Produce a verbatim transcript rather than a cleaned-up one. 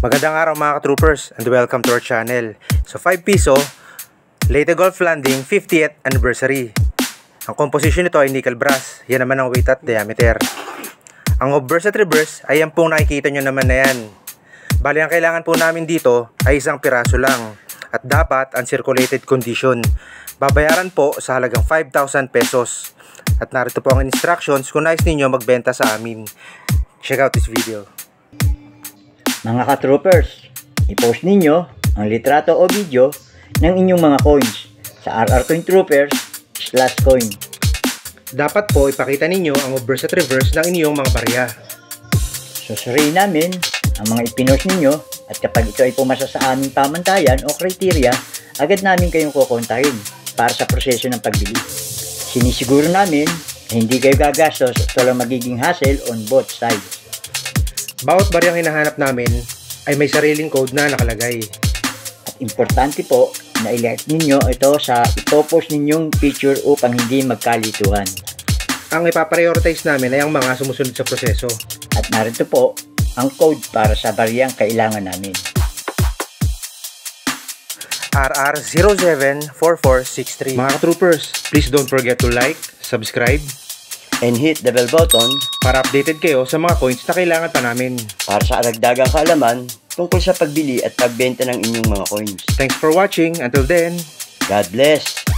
Magandang araw mga ka-troopers and welcome to our channel. So five piso, Leyte Golf Landing fiftieth anniversary. Ang composition nito ay nickel brass. Yan naman ang weight at diameter. Ang obverse at reverse ay yan pong nakikita nyo naman na yan. Bali ang kailangan po namin dito ay isang piraso lang. At dapat uncirculated condition. Babayaran po sa halagang five thousand pesos. At narito po ang instructions kung nais ninyo magbenta sa amin. Check out this video. Mga ka-troopers, i-post ninyo ang litrato o video ng inyong mga coins sa R R Coin Troopers slash coin. Dapat po ipakita ninyo ang obverse at reverse ng inyong mga barya. Susuriin namin ang mga ipinost ninyo at kapag ito ay pumasa sa aming pamantayan o criteria, agad namin kayong kukontahin para sa proseso ng pagbili. Sinisiguro namin na hindi kayo gagastos at walang magiging hassle on both sides. Bawat baryang hinahanap namin ay may sariling code na nakalagay. At importante po na i-like ninyo ito sa ipopost ninyong picture upang hindi magkalituhan. Ang ipaprioritize namin ay ang mga sumusunod sa proseso. At narito po ang code para sa baryang kailangan namin. R R zero seven four four six three. Mga troopers, please don't forget to like, subscribe, and hit the bell button para updated kayo sa mga coins na kailangan pa namin. Para sa aragdagang kaalaman tungkol sa pagbili at pagbenta ng inyong mga coins. Thanks for watching. Until then, God bless!